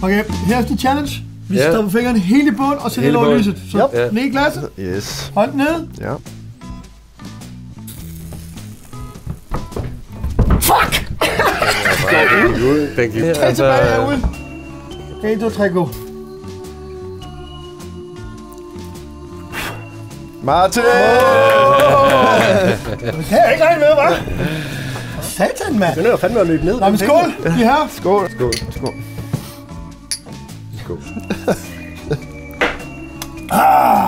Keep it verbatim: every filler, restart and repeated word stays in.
Okay, her er din challenge. Vi Ja. stopper fingrene helt i bund og sætter Helt i over bund. lyset. Så Ja. ned i glasset. Yes. Hold den nede. Ja. Fuck! Thank you. Tre tilbage herude. en, to, tre, go. Martin! Det kan jeg ikke regne med, hva'? For satan, mand. Den er jo fandme at løbe ned. Nå, men skål, de her. Skål. Skål. Skål. Skål. Ah!